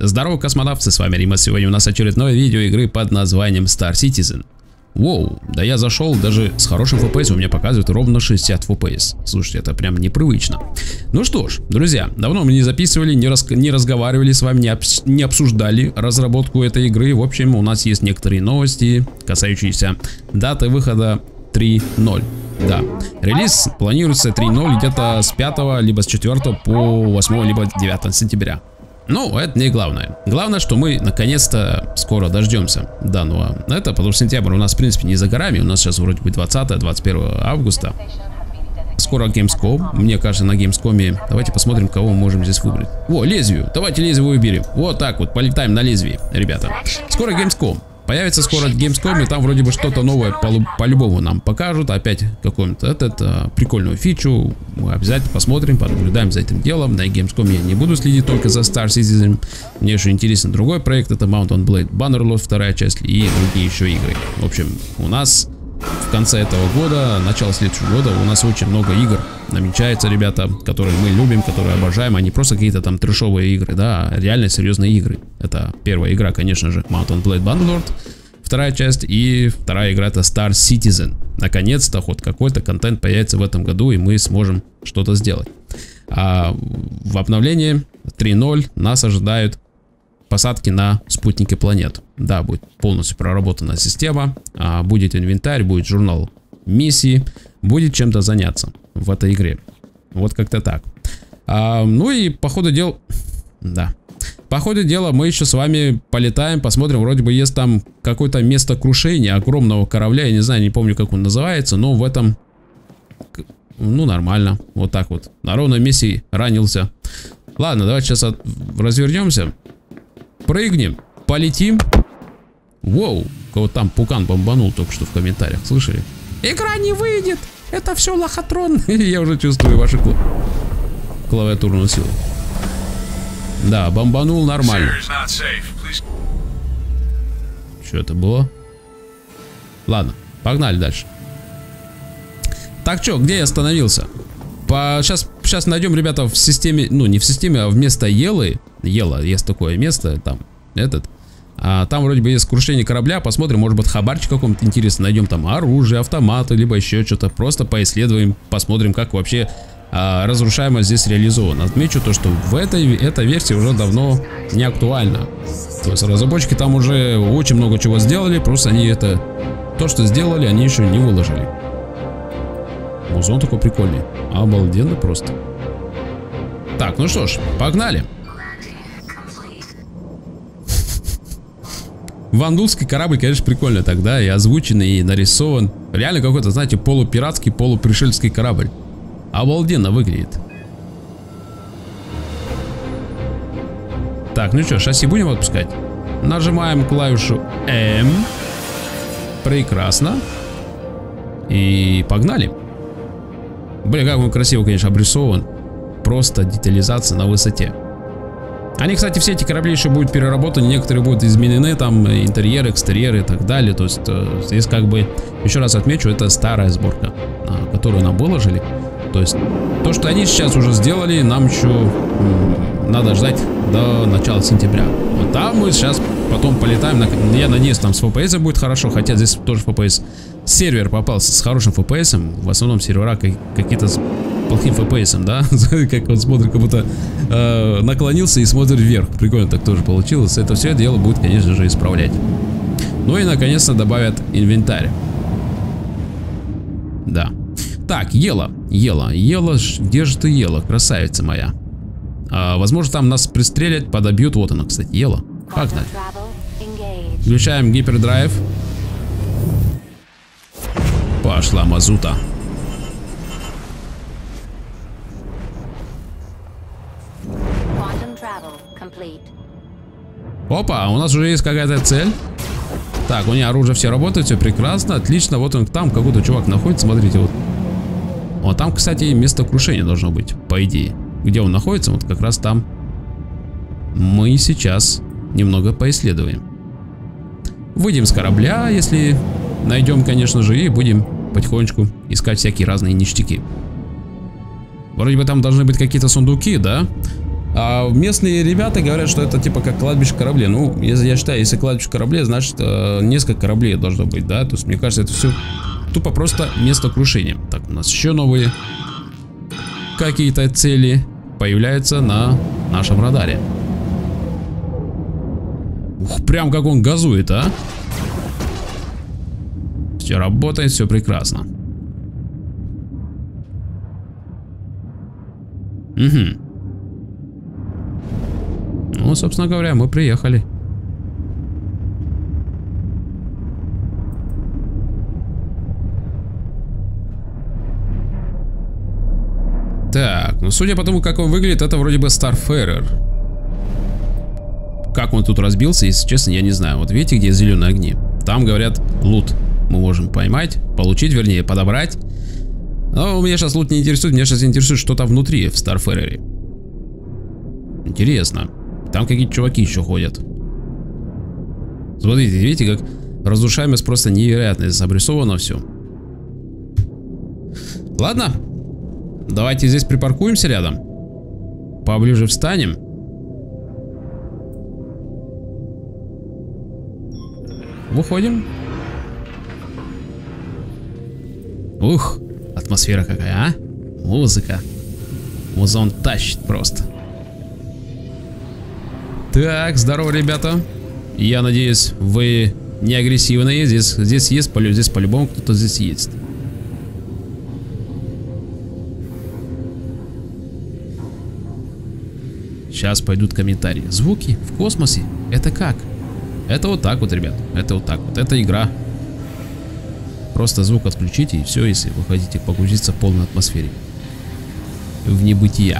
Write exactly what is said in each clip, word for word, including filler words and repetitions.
Здорово, космонавты, с вами Римас. Сегодня у нас очередное видео игры под названием Star Citizen. Воу, да я зашел даже с хорошим эф пи эс, у меня показывает ровно шестьдесят эф пи эс. Слушайте, это прям непривычно. Ну что ж, друзья, давно мы не записывали, не, рас... не разговаривали с вами, не, обс... не обсуждали разработку этой игры. В общем, у нас есть некоторые новости, касающиеся даты выхода три ноль. Да, релиз планируется три ноль где-то с пятого, либо с четвёртого по восьмое, либо девятое сентября. Но это не главное. Главное, что мы наконец-то скоро дождемся данного. Это потому что сентябрь у нас в принципе не за горами. У нас сейчас вроде бы двадцатое двадцать первое августа. Скоро Gamescom. Мне кажется, на Gamescom. Давайте посмотрим, кого мы можем здесь выбрать. О, лезвию. Давайте лезвие выберем. Вот так вот. Полетаем на лезвии, ребята. Скоро Gamescom. Появится скоро Gamescom, и там вроде бы что-то новое по-любому нам покажут. Опять какую-то этот, а, прикольную фичу. Мы обязательно посмотрим, понаблюдаем за этим делом. На Gamescom я не буду следить только за Star Citizen. Мне еще интересен другой проект. Это Mount and Blade Bannerlord, вторая часть, и другие еще игры. В общем, у нас в конце этого года, начало следующего года, у нас очень много игр намечается, ребята, которые мы любим, которые обожаем. Они просто какие-то там трэшовые игры, да, а реально серьезные игры. Это первая игра, конечно же, Mount and Blade Bannerlord, вторая часть, и вторая игра — это Star Citizen. Наконец-то хоть какой-то контент появится в этом году, и мы сможем что-то сделать. А в обновлении три ноль нас ожидают посадки на спутники планет. Да, будет полностью проработана система, а будет инвентарь, будет журнал миссии, будет чем-то заняться в этой игре. Вот как-то так. А, ну и по ходу дела... Да. По ходу дела мы еще с вами полетаем, посмотрим, вроде бы есть там какое-то место крушения огромного корабля, я не знаю, не помню, как он называется, но в этом... Ну, нормально. Вот так вот. На ровном месте ранился. Ладно, давайте сейчас от... развернемся. Прыгнем, полетим. Воу, кого там пукан бомбанул только что в комментариях, слышали? Игра не выйдет, это все лохотрон. Я уже чувствую ваши кл... клавиатурную силу. Да, бомбанул нормально. Что это было? Ладно, погнали дальше. Так, что, где я остановился? По... Сейчас, сейчас найдем, ребята, в системе, ну не в системе, а вместо Елы. Ела, есть такое место, там, этот. А, там вроде бы есть крушение корабля, посмотрим, может быть, хабарчик каком-то интересный, найдем там оружие, автоматы, либо еще что-то. Просто поисследуем, посмотрим, как вообще а, разрушаемость здесь реализована. Отмечу то, что в этой, эта версия уже давно не актуальна. То есть разработчики там уже очень много чего сделали, просто они это, то, что сделали, они еще не выложили. Музон такой прикольный, обалденно просто. Так, ну что ж, погнали. Вандульский корабль, конечно, прикольно тогда, и озвученный, и нарисован. Реально какой-то, знаете, полупиратский, полупришельский корабль. Обалденно выглядит. Так, ну что, шасси будем отпускать? Нажимаем клавишу М. Прекрасно. И погнали. Блин, как он красиво, конечно, обрисован. Просто детализация на высоте. Они, кстати, все эти корабли еще будут переработаны, некоторые будут изменены, там интерьеры, экстерьеры и так далее. То есть здесь как бы, еще раз отмечу, это старая сборка, которую нам выложили. То есть то, что они сейчас уже сделали, нам еще надо ждать до начала сентября. Вот там мы сейчас потом полетаем, на, я надеюсь, там с эф пи эс будет хорошо, хотя здесь тоже эф пи эс. Сервер попался с хорошим эф пи эс, в основном сервера какие-то с плохим эф пи эс, да, как он смотрит, как будто э, наклонился и смотрит вверх. Прикольно так тоже получилось. Это все дело будет, конечно же, исправлять. Ну и наконец-то добавят инвентарь. Да. Так, Ела, Ела, Ела, где же ты, Ела, красавица моя? А, возможно, там нас пристрелят, подобьют. Вот она, кстати, Ела. Погнали. Включаем гипердрайв. Пошла мазута. Опа, у нас уже есть какая-то цель. Так, у меня оружие все работает, все прекрасно, отлично. Вот он там, какой-то чувак находится, смотрите, вот. Вот там, кстати, место крушения должно быть, по идее. Где он находится, вот как раз там. Мы сейчас немного поисследуем. Выйдем с корабля, если найдем, конечно же, и будем потихонечку искать всякие разные ништяки. Вроде бы там должны быть какие-то сундуки, да? А местные ребята говорят, что это типа как кладбище кораблей. Ну, если я считаю, если кладбище кораблей, значит э, несколько кораблей должно быть, да? То есть, мне кажется, это все тупо просто место крушения. Так, у нас еще новые какие-то цели появляются на нашем радаре. Ух, прям как он газует, а? Все работает, все прекрасно. Угу. Ну, собственно говоря, мы приехали. Так, ну судя по тому, как он выглядит, это вроде бы Starfarer. Как он тут разбился, если честно, я не знаю. Вот видите, где зеленые огни? Там, говорят, лут мы можем поймать, получить, вернее, подобрать. Но меня сейчас лут не интересует, меня сейчас интересует, что там внутри в Starfarer. Интересно. Там какие-то чуваки еще ходят. Смотрите, видите, как разрушаемость просто невероятная. Здесь обрисовано все. Ладно. Давайте здесь припаркуемся рядом. Поближе встанем. Выходим. Ух, атмосфера какая, а? Музыка. Музон тащит просто. Так, здорово, ребята. Я надеюсь, вы не агрессивные. Здесь, здесь есть, здесь по-любому кто-то здесь есть. Сейчас пойдут комментарии. Звуки в космосе? Это как? Это вот так вот, ребят. Это вот так вот. Это игра. Просто звук отключите и все, если вы хотите погрузиться в полной атмосфере. В небытия.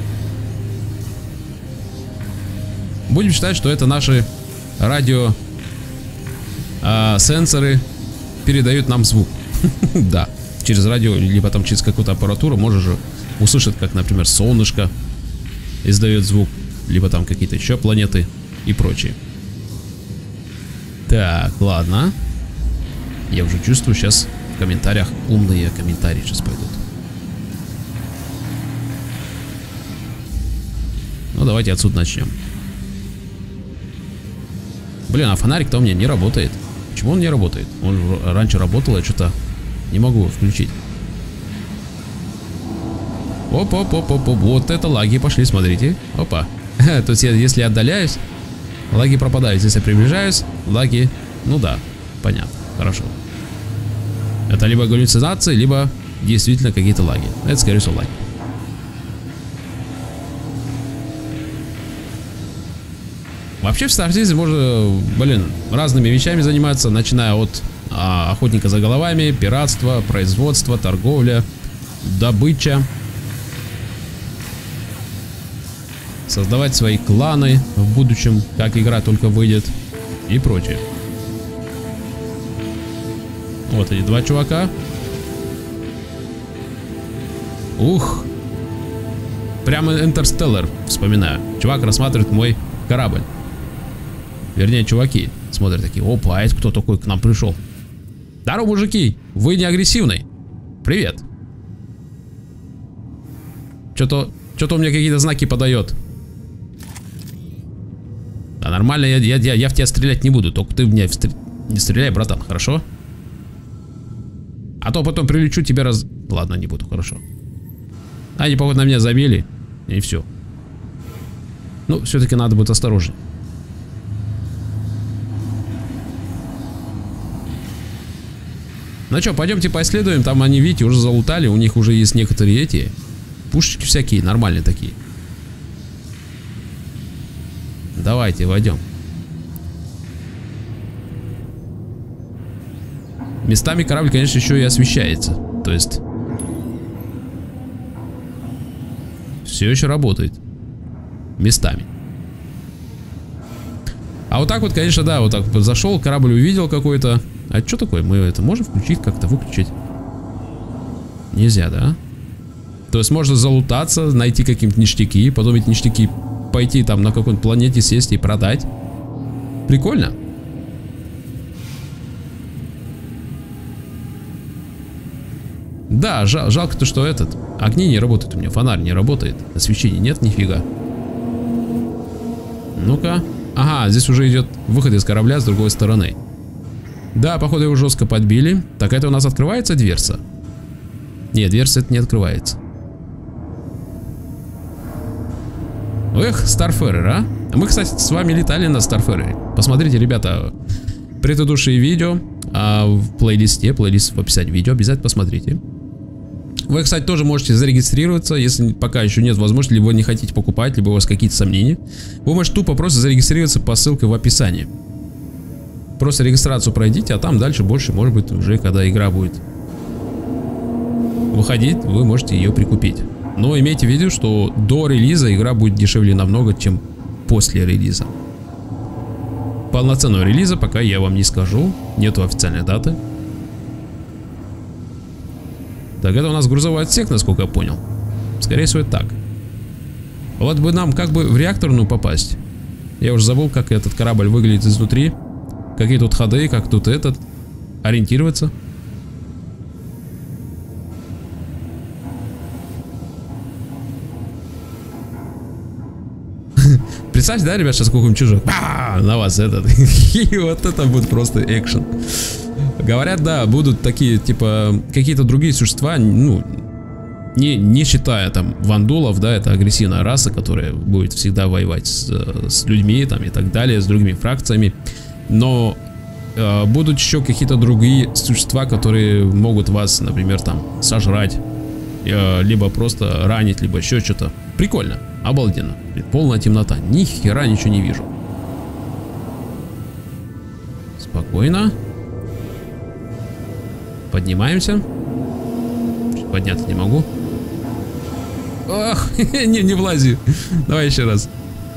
Будем считать, что это наши радио а, сенсоры передают нам звук. Да, через радио, либо там через какую-то аппаратуру можешь же услышать, как, например, солнышко издает звук, либо там какие-то еще планеты и прочее. Так, ладно. Я уже чувствую, сейчас в комментариях умные комментарии сейчас пойдут. Ну, давайте отсюда начнем. Блин, а фонарик-то у меня не работает. Почему он не работает? Он раньше работал, я что-то не могу его включить. Оп-оп-оп-оп-оп. Вот это лаги пошли, смотрите. Опа. То есть, если я отдаляюсь, лаги пропадают. Если я приближаюсь, лаги... Ну да, понятно, хорошо. Это либо галлюцинации, либо действительно какие-то лаги. Это, скорее всего, лаги. Вообще в Star Citizen можно, блин, разными вещами заниматься, начиная от а, охотника за головами, пиратства, производства, торговля, добыча. Создавать свои кланы в будущем, как игра только выйдет, и прочее. Вот эти два чувака. Ух. Прямо Интерстеллар вспоминаю. Чувак рассматривает мой корабль. Вернее, чуваки смотрят такие: опа, а это кто такой к нам пришел? Здорово, мужики, вы не агрессивный? Привет. Что-то что-то у меня какие-то знаки подает. Да нормально, я, я, я, я в тебя стрелять не буду. Только ты в меня стр... не стреляй, братан, хорошо? А то потом прилечу, тебя раз... Ладно, не буду, хорошо. Они, походу, на меня забили. И все. Ну, все-таки надо быть осторожнее. Ну что, пойдемте поисследуем. Там они, видите, уже залутали. У них уже есть некоторые эти пушечки всякие, нормальные такие. Давайте, войдем. Местами корабль, конечно, еще и освещается. То есть все еще работает. Местами. А вот так вот, конечно, да, вот так зашел, корабль увидел какой-то. А что такое? Мы это можем включить, как-то выключить? Нельзя, да? То есть можно залутаться, найти какие-то ништяки, потом эти ништяки пойти там на какой-нибудь планете сесть и продать. Прикольно. Да, жал, жалко то, что этот огни не работают у меня, фонарь не работает, освещения нет нифига. Ну-ка. Ага, здесь уже идет выход из корабля с другой стороны. Да, походу его жестко подбили. Так, это у нас открывается дверца? Нет, дверца это не открывается. Эх, Starfarer, а? Мы, кстати, с вами летали на Starfarer. Посмотрите, ребята, предыдущие видео а, в плейлисте, плейлист в описании видео, обязательно посмотрите. Вы, кстати, тоже можете зарегистрироваться, если пока еще нет возможности, либо вы не хотите покупать, либо у вас какие-то сомнения. Вы можете тупо просто зарегистрироваться по ссылке в описании. Просто регистрацию пройдите, а там дальше больше, может быть, уже когда игра будет выходить, вы можете ее прикупить. Но имейте в виду, что до релиза игра будет дешевле намного, чем после релиза. Полноценного релиза пока я вам не скажу, нету официальной даты. Так, это у нас грузовой отсек, насколько я понял. Скорее всего, это так. Вот бы нам как бы в реакторную попасть. Я уже забыл, как этот корабль выглядит изнутри. Какие тут ходы, как тут этот. Ориентироваться. Представьте, да, ребят, сейчас какой-нибудь чужой на вас этот. И вот это будет просто экшен. Говорят, да, будут такие, типа, какие-то другие существа, ну, не, не считая там вандулов, да, это агрессивная раса, которая будет всегда воевать с, с людьми, там, и так далее, с другими фракциями. Но э, будут еще какие-то другие существа, которые могут вас, например, там, сожрать, э, либо просто ранить, либо еще что-то. Прикольно, обалденно. Полная темнота, ни хера ничего не вижу. Спокойно. Поднимаемся. Подняться не могу. Ох, не, не влази. Давай еще раз.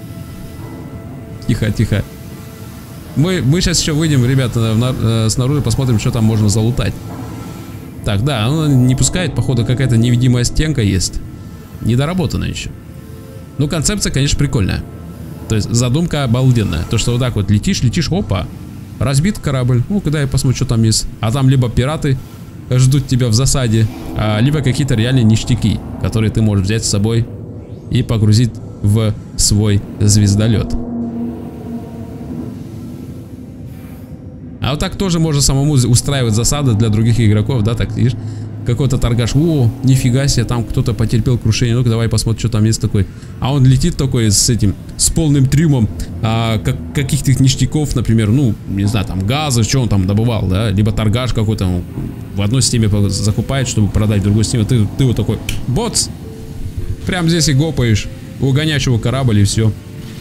Тихо, тихо. Мы, мы сейчас еще выйдем, ребята, на, снаружи, посмотрим, что там можно залутать. Так, да, она не пускает, походу, какая-то невидимая стенка есть. Недоработана еще. Ну, концепция, конечно, прикольная. То есть задумка обалденная. То, что вот так вот летишь, летишь, опа. Разбит корабль. Ну, когда я посмотрю, что там есть. А там либо пираты ждут тебя в засаде, а, либо какие-то реальные ништяки, которые ты можешь взять с собой и погрузить в свой звездолет. А вот так тоже можно самому устраивать засады для других игроков, да, так, видишь? Какой-то торгаш, о, нифига себе, там кто-то потерпел крушение, ну-ка давай посмотрим, что там есть такой. А он летит такой с этим, с полным трюмом а, как, каких-то ништяков, например, ну, не знаю, там газа, что он там добывал, да, либо торгаш какой-то в одной системе закупает, чтобы продать в другой системе. Ты, ты вот такой, боц, прям здесь и гопаешь, угоняешь его корабль и все.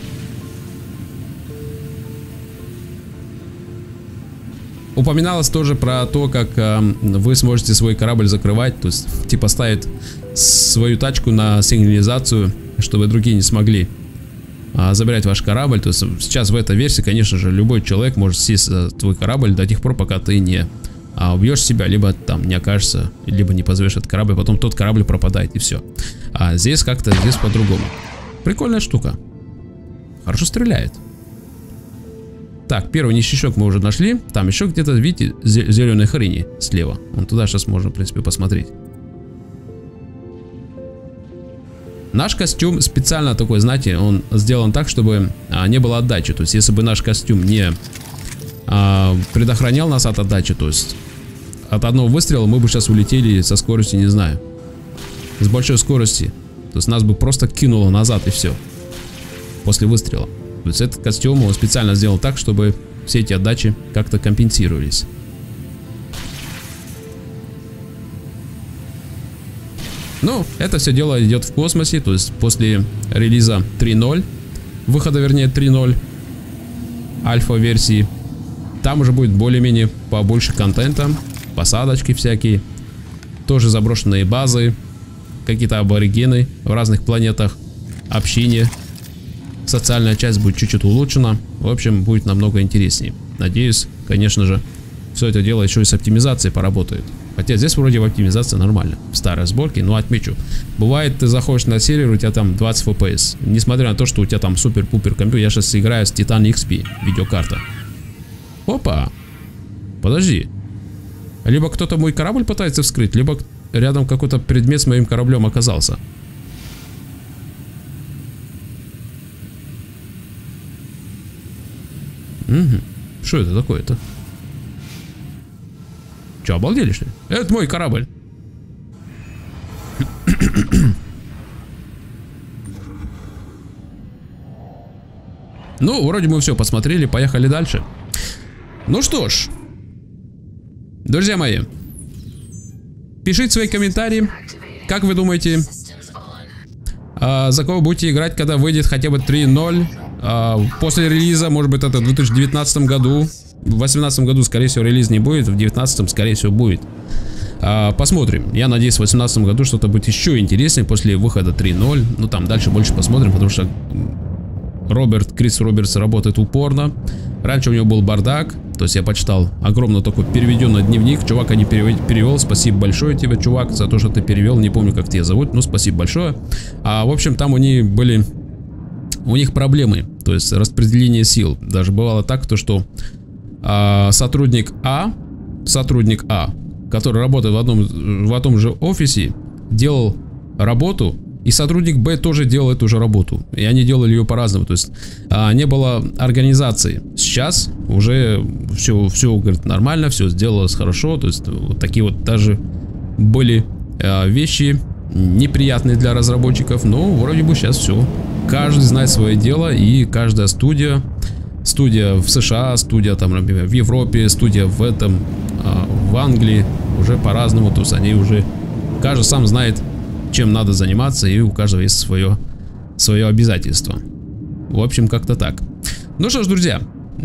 Упоминалось тоже про то, как э, вы сможете свой корабль закрывать, то есть типа ставить свою тачку на сигнализацию, чтобы другие не смогли э, забирать ваш корабль. То есть сейчас в этой версии, конечно же, любой человек может сесть в твой корабль до тех пор, пока ты не э, убьешь себя, либо там не окажешься, либо не позовешь этот корабль, потом тот корабль пропадает и все. А здесь как-то здесь по-другому. Прикольная штука. Хорошо стреляет. Так, первый ништячок мы уже нашли. Там еще где-то, видите, зеленые хрени слева. Вон туда сейчас можно, в принципе, посмотреть. Наш костюм специально такой, знаете, он сделан так, чтобы а, не было отдачи. То есть, если бы наш костюм не а, предохранял нас от отдачи, то есть от одного выстрела мы бы сейчас улетели со скоростью, не знаю, с большой скорости. То есть нас бы просто кинуло назад и все. После выстрела. То есть этот костюм он специально сделал так, чтобы все эти отдачи как-то компенсировались. Ну, это все дело идет в космосе, то есть после релиза три ноль, выхода, вернее, три ноль, альфа-версии, там уже будет более-менее побольше контента, посадочки всякие, тоже заброшенные базы, какие-то аборигены в разных планетах, общение. Социальная часть будет чуть-чуть улучшена. В общем, будет намного интереснее. Надеюсь, конечно же, все это дело еще и с оптимизацией поработает. Хотя здесь вроде в оптимизации нормально. В старой сборке, но отмечу. Бывает, ты заходишь на сервер, у тебя там двадцать эф пи эс. Несмотря на то, что у тебя там супер-пупер компьютер. Я сейчас играю с Titan икс пи, видеокарта. Опа! Подожди. Либо кто-то мой корабль пытается вскрыть, либо рядом какой-то предмет с моим кораблем оказался. Угу. Что это такое-то? Че, обалдели, что ли? Это мой корабль. Ну, вроде мы все посмотрели, поехали дальше. Ну что ж, друзья мои, пишите свои комментарии. Как вы думаете, а, за кого будете играть, когда выйдет хотя бы три ноль? А, после релиза, может быть, это в две тысячи девятнадцатом году. В две тысячи восемнадцатом году, скорее всего, релиз не будет. В две тысячи девятнадцатом, скорее всего, будет. А, посмотрим. Я надеюсь, в две тысячи восемнадцатом году что-то будет еще интереснее после выхода три ноль. Ну, там дальше больше посмотрим, потому что Роберт, Крис Робертс работает упорно. Раньше у него был бардак. То есть я почитал огромный такой переведенный дневник. Чувак не перевел. Спасибо большое тебе, чувак, за то, что ты перевел. Не помню, как тебя зовут, но спасибо большое. А, в общем, там у них были... У них проблемы. То есть распределение сил. Даже бывало так, то, что а, сотрудник А, сотрудник А, который работает в одном, в одном же офисе, делал работу, и сотрудник Б тоже делал эту же работу. И они делали ее по-разному. То есть а, не было организации. Сейчас уже все, все говорит, нормально, все сделалось хорошо. То есть вот такие вот даже были а, вещи неприятные для разработчиков. Но вроде бы сейчас все. Каждый знает свое дело. И каждая студия, студия в США, студия там, например, в Европе, студия в этом, а, в Англии уже по-разному. То есть они уже, каждый сам знает, чем надо заниматься, и у каждого есть свое, свое обязательство. В общем, как-то так. Ну что ж, друзья,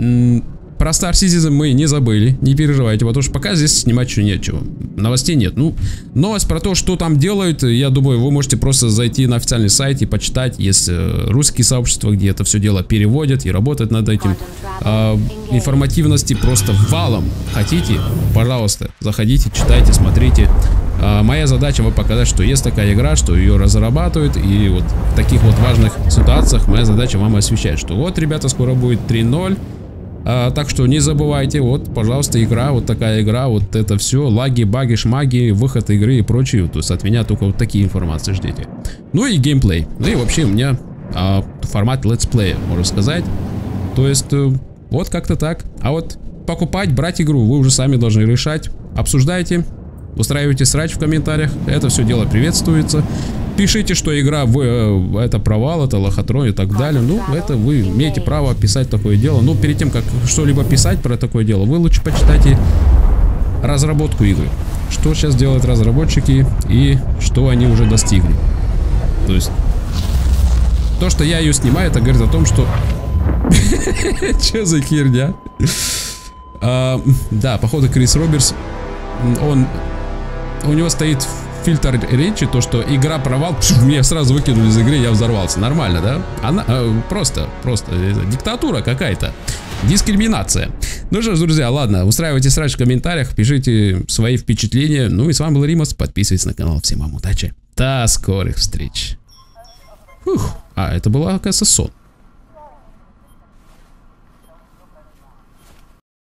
про Star Citizen мы не забыли, не переживайте, потому что пока здесь снимать еще нечего. Новостей нет. Ну, новость про то, что там делают, я думаю, вы можете просто зайти на официальный сайт и почитать. Есть русские сообщества, где это все дело переводят и работают над этим. А, информативности просто валом. Хотите? Пожалуйста, заходите, читайте, смотрите. А, моя задача вам показать, что есть такая игра, что ее разрабатывают, и вот в таких вот важных ситуациях моя задача вам освещать, что вот, ребята, скоро будет три ноль. А, так что не забывайте, вот, пожалуйста, игра, вот такая игра, вот это все, лаги, баги, шмаги, выход игры и прочее. То есть от меня только вот такие информации ждите. Ну и геймплей. Ну и вообще у меня а, формат летсплея, можно сказать. То есть вот как-то так. А вот покупать, брать игру вы уже сами должны решать. Обсуждайте, устраивайте срач в комментариях. Это все дело приветствуется. Пишите, что игра в, это провал, это лохотрон и так далее. Ну, это вы имеете право писать такое дело. Но перед тем, как что-либо писать про такое дело, вы лучше почитайте разработку игры. Что сейчас делают разработчики и что они уже достигли. То есть, то, что я ее снимаю, это говорит о том, что... Че за херня? Да, походу Крис Робертс, он... У него стоит... фильтр речи, то, что игра провал, пш, меня сразу выкинули из игры, я взорвался. Нормально, да? Она э, просто, просто э, диктатура какая-то. Дискриминация. Ну что ж, друзья, ладно, устраивайте срач в комментариях, пишите свои впечатления. Ну и с вами был Римас, подписывайтесь на канал. Всем вам удачи. До скорых встреч. Фух. А, это была, оказывается, сон.